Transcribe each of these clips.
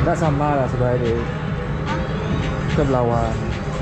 Tak sama lah sebenarnya. Kita berlawan.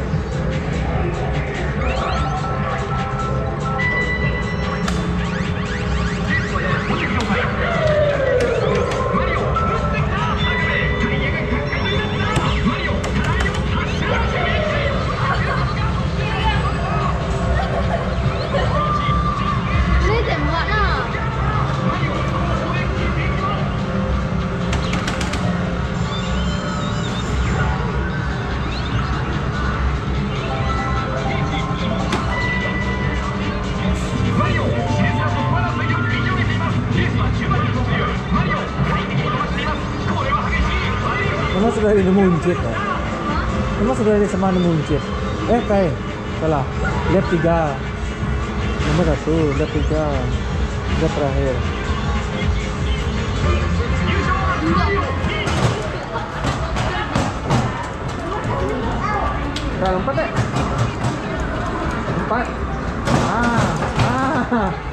Nama sudah ada muncit kan? Nama sudah ada sama muncit. Kain salah. Lap 3. Nomor 1, lap 3. Lap terakhir. Berapa 4 4.